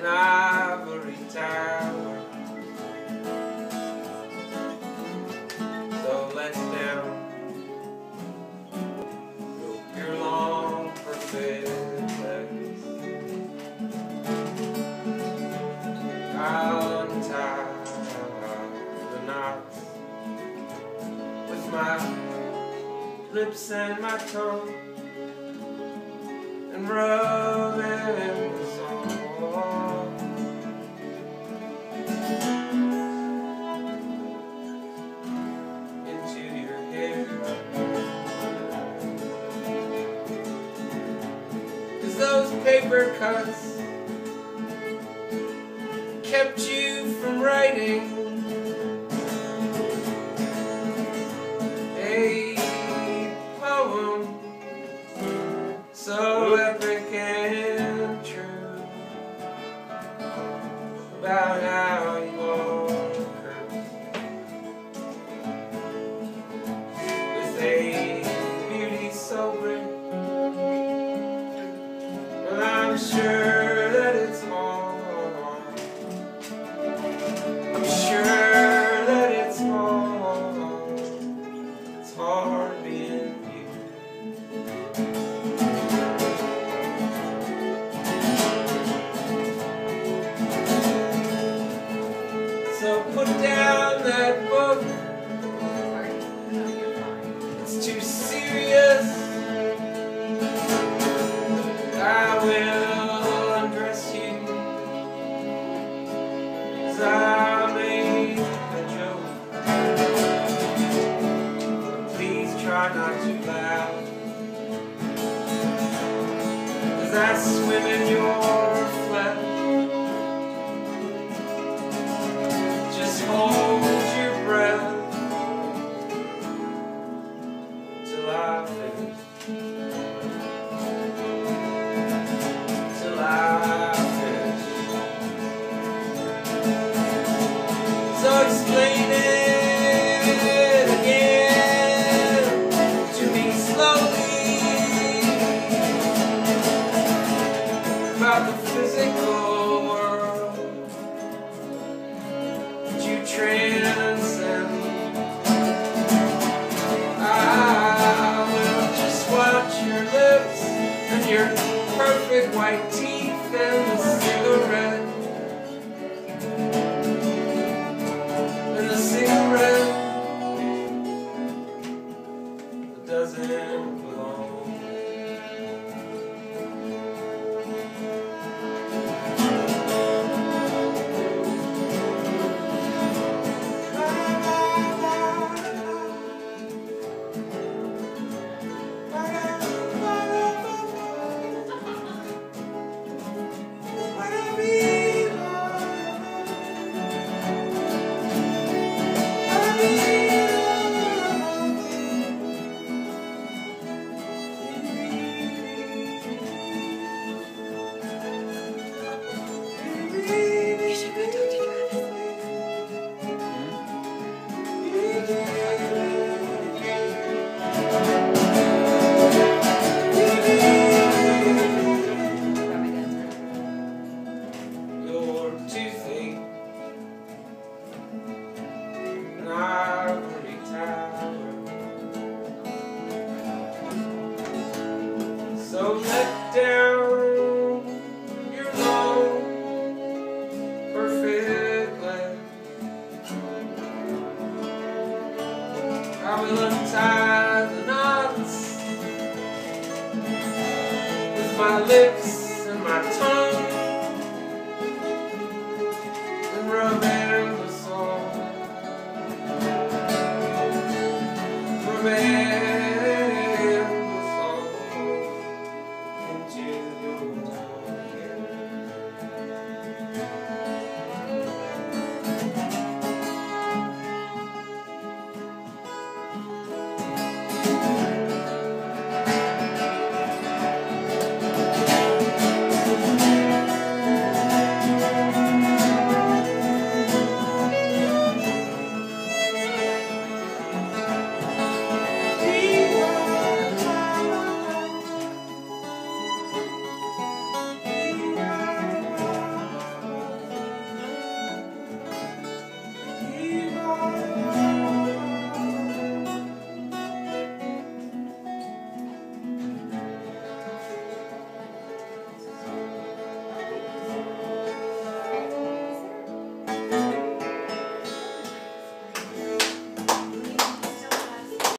an ivory tower. So let's down your long perfect legs. I'll untie the knots with my lips and my tongue, and rub it in the song into your hair. 'Cause those paper cuts kept you from writing a poem so epic and true about how you are cursed with a beauty so great. Well, I'm sure that it's hard. I'm sure that it's hard. It's hard being you. So put down that book. It's too serious. I will undress you, 'cause I made a joke. Please try not to laugh, 'cause I swim in your flesh. Just hold your breath till I finish. Till I finish. So explain it again to me slowly about the physical.